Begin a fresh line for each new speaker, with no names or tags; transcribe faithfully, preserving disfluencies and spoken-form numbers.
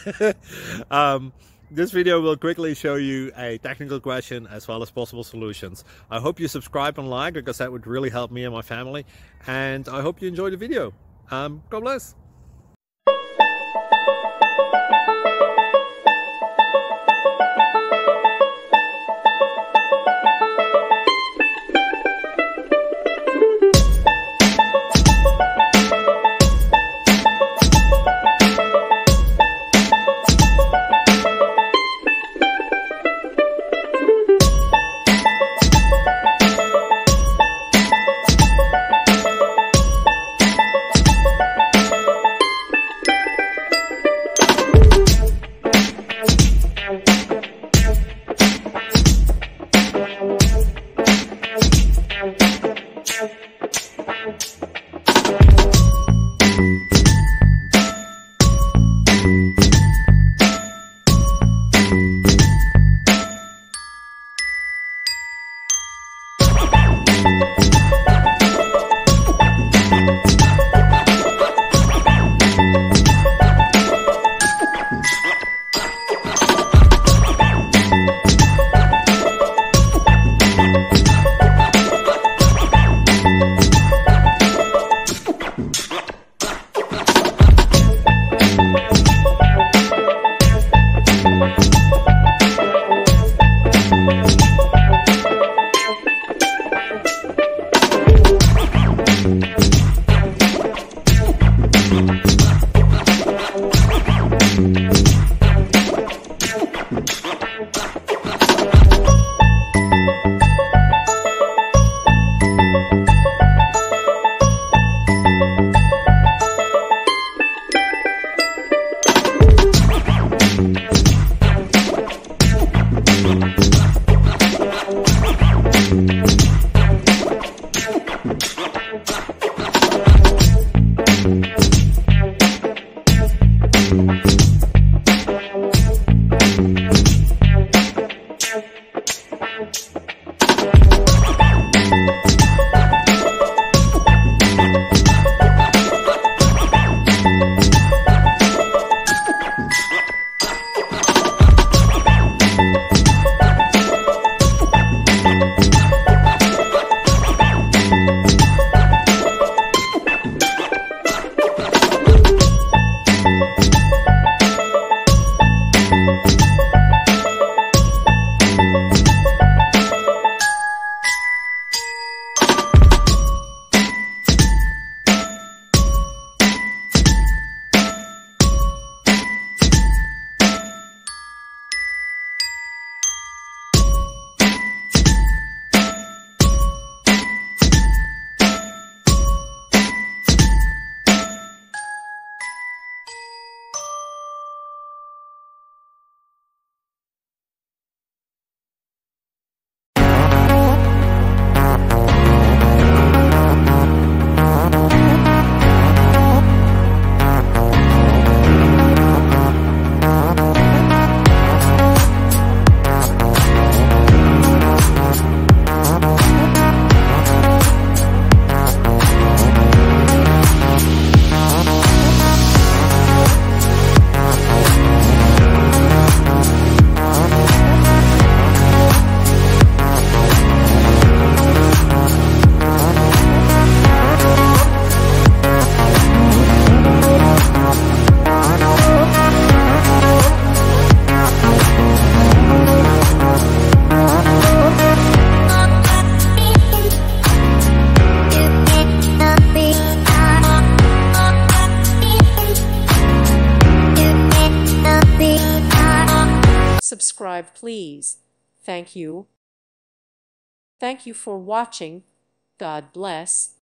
um, this video will quickly show you a technical question as well as possible solutions. I hope you subscribe and like, because that would really help me and my family. And I hope you enjoy the video. Um, God bless.
Subscribe, please. Thank you. Thank you for watching. God bless.